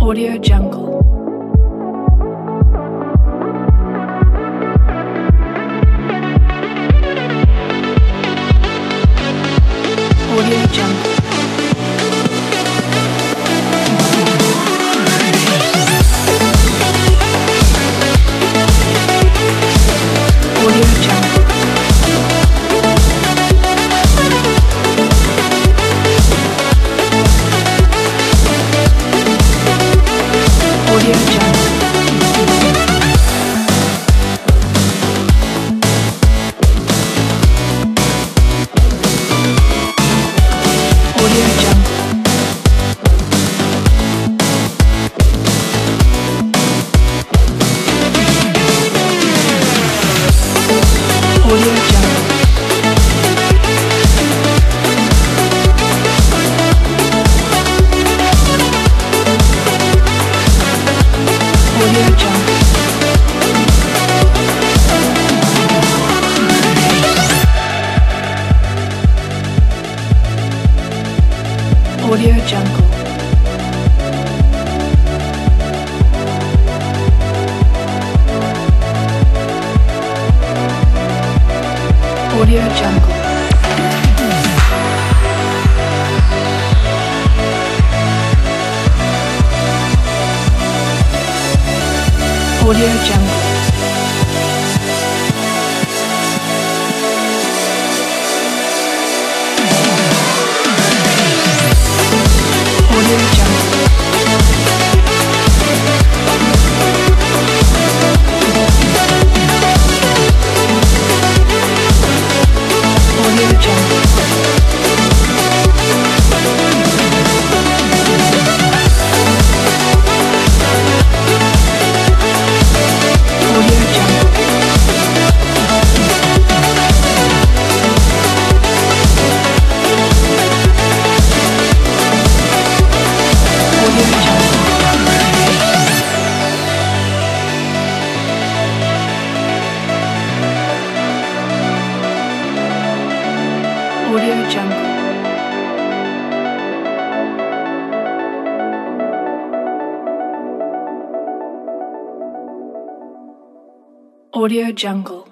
Audio Jungle. Audio Jungle. Audio Jungle. Audio Jungle. Audio Jungle. Audio Jungle. Audio Jungle. Audio Jungle. Audio Jungle. Audio Jungle. Audio Jungle. Audio Jungle. Audio Jungle. Audio Jungle. Audio Jungle. Audio Jungle.